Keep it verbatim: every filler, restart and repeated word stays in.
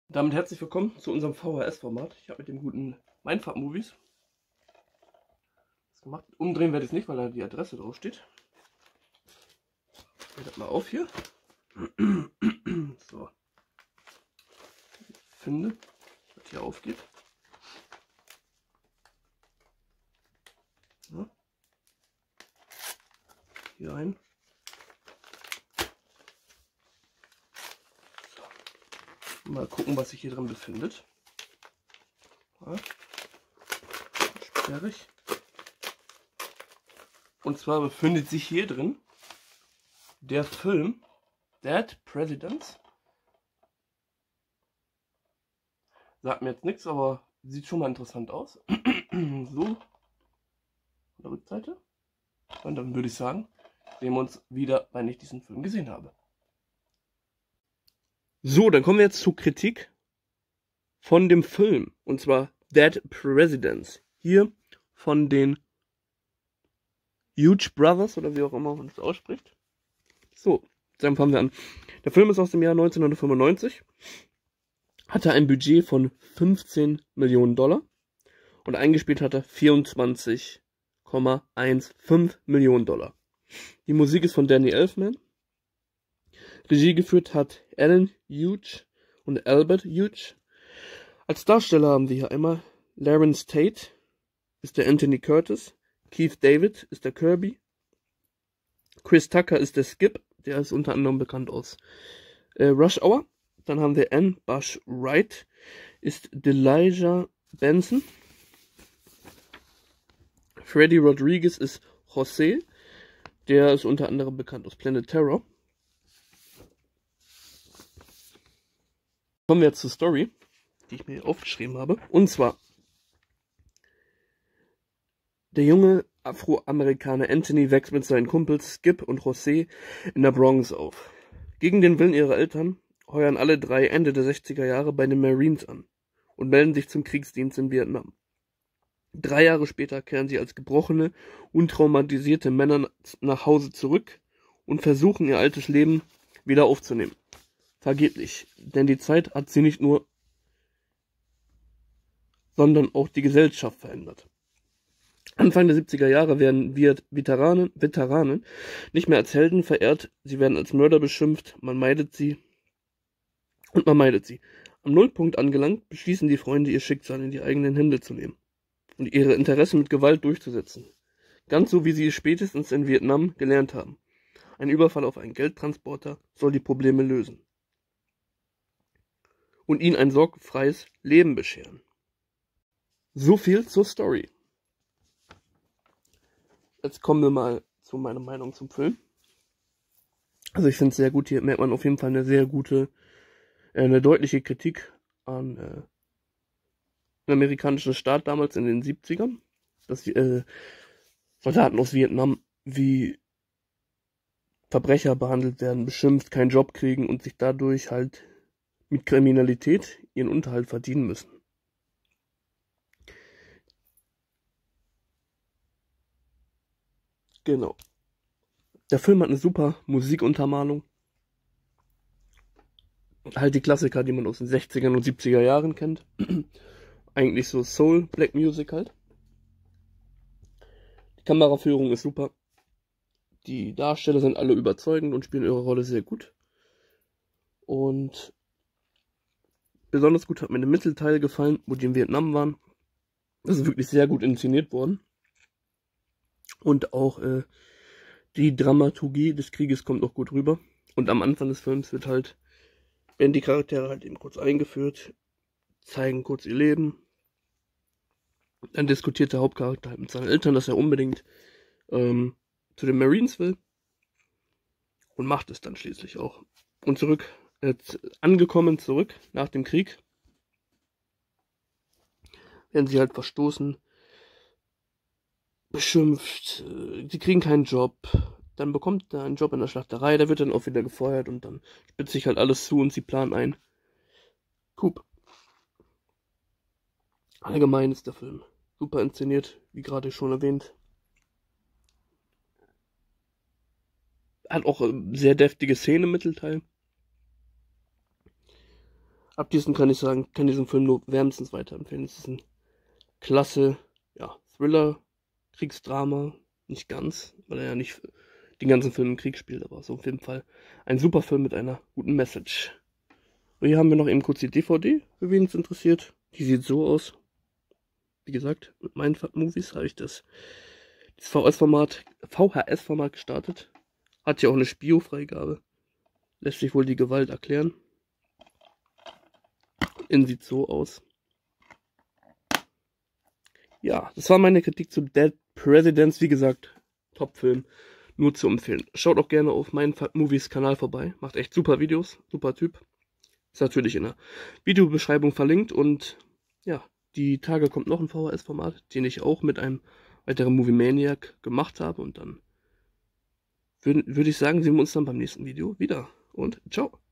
Damit herzlich willkommen zu unserem V H S-Format. Ich habe mit dem guten Mindfuck Movies das gemacht. Umdrehen werde ich es nicht, weil da die Adresse drauf steht. Ich das mal auf hier. So. Ich finde, was hier aufgeht. Ja. Hier rein. So. Mal gucken, was sich hier drin befindet. Ja. Sperrig. Und zwar befindet sich hier drin der Film Dead Presidents. Sagt mir jetzt nichts, aber sieht schon mal interessant aus. So, an der Rückseite. Und dann würde ich sagen, sehen wir uns wieder, wenn ich diesen Film gesehen habe. So, dann kommen wir jetzt zur Kritik von dem Film. Und zwar Dead Presidents. Hier von den Huge Brothers, oder wie auch immer man das ausspricht. So, dann fangen wir an. Der Film ist aus dem Jahr neunzehnhundertfünfundneunzig. Hatte ein Budget von fünfzehn Millionen Dollar. Und eingespielt hat er vierundzwanzig Komma fünfzehn Millionen Dollar. Die Musik ist von Danny Elfman. Regie geführt hat Alan Hughes und Albert Hughes. Als Darsteller haben wir hier einmal Lawrence Tate, ist der Anthony Curtis. Keith David ist der Kirby. Chris Tucker ist der Skip, der ist unter anderem bekannt aus äh, Rush Hour. Dann haben wir Anne Bush Wright, ist Delijah Benson. Freddy Rodriguez ist José, der ist unter anderem bekannt aus Planet Terror. Kommen wir jetzt zur Story, die ich mir hier aufgeschrieben habe. Und zwar: Der junge Afroamerikaner Anthony wächst mit seinen Kumpels Skip und José in der Bronx auf. Gegen den Willen ihrer Eltern heuern alle drei Ende der sechziger Jahre bei den Marines an und melden sich zum Kriegsdienst in Vietnam. Drei Jahre später kehren sie als gebrochene und traumatisierte Männer nach Hause zurück und versuchen, ihr altes Leben wieder aufzunehmen. Vergeblich, denn die Zeit hat sie nicht nur, sondern auch die Gesellschaft verändert. Anfang der siebziger Jahre werden Veteranen, Veteranen nicht mehr als Helden verehrt, sie werden als Mörder beschimpft, man meidet sie und man meidet sie. Am Nullpunkt angelangt, beschließen die Freunde, ihr Schicksal in die eigenen Hände zu nehmen und ihre Interessen mit Gewalt durchzusetzen. Ganz so, wie sie es spätestens in Vietnam gelernt haben. Ein Überfall auf einen Geldtransporter soll die Probleme lösen und ihnen ein sorgenfreies Leben bescheren. So viel zur Story. Jetzt kommen wir mal zu meiner Meinung zum Film. Also ich finde es sehr gut, hier merkt man auf jeden Fall eine sehr gute, äh, eine deutliche Kritik an äh, den amerikanischen Staat damals in den siebzigern. Dass die äh, Soldaten aus Vietnam wie Verbrecher behandelt werden, beschimpft, keinen Job kriegen und sich dadurch halt mit Kriminalität ihren Unterhalt verdienen müssen. Genau. Der Film hat eine super Musikuntermalung. Halt die Klassiker, die man aus den sechzigern und siebziger Jahren kennt. Eigentlich so Soul, Black Music halt. Die Kameraführung ist super. Die Darsteller sind alle überzeugend und spielen ihre Rolle sehr gut. Und besonders gut hat mir der Mittelteil gefallen, wo die in Vietnam waren. Das ist wirklich sehr gut inszeniert worden. Und auch äh, die Dramaturgie des Krieges kommt auch gut rüber. Und am Anfang des Films wird halt, werden die Charaktere halt eben kurz eingeführt, zeigen kurz ihr Leben. Dann diskutiert der Hauptcharakter halt mit seinen Eltern, dass er unbedingt ähm, zu den Marines will. Und macht es dann schließlich auch. Und zurück, jetzt angekommen zurück nach dem Krieg, werden sie halt verstoßen, beschimpft, sie kriegen keinen Job, dann bekommt er einen Job in der Schlachterei, der wird dann auch wieder gefeuert und dann spitzt sich halt alles zu und sie planen ein Coup. Allgemein ist der Film super inszeniert, wie gerade schon erwähnt. Hat auch sehr deftige Szenen im Mittelteil. Abschließend kann ich sagen, kann diesen Film nur wärmstens weiterempfehlen. Es ist ein klasse, ja, Thriller, Kriegsdrama, nicht ganz, weil er ja nicht den ganzen Film im Krieg spielt, aber so auf jeden Fall ein super Film mit einer guten Message. Und hier haben wir noch eben kurz die D V D, für wen es interessiert. Die sieht so aus. Wie gesagt, mit meinen Movies habe ich das, das V S-Format, V H S-Format gestartet. Hat ja auch eine Spio-Freigabe. Lässt sich wohl die Gewalt erklären. Innen sieht so aus. Ja, das war meine Kritik zu Dead Presidents. Wie gesagt, Top-Film. Nur zu empfehlen. Schaut auch gerne auf meinen Movies Kanal vorbei. Macht echt super Videos. Super Typ. Ist natürlich in der Videobeschreibung verlinkt. Und ja, die Tage kommt noch ein V H S-Format, den ich auch mit einem weiteren Movie Maniac gemacht habe. Und dann würde würd ich sagen, sehen wir uns dann beim nächsten Video wieder. Und ciao.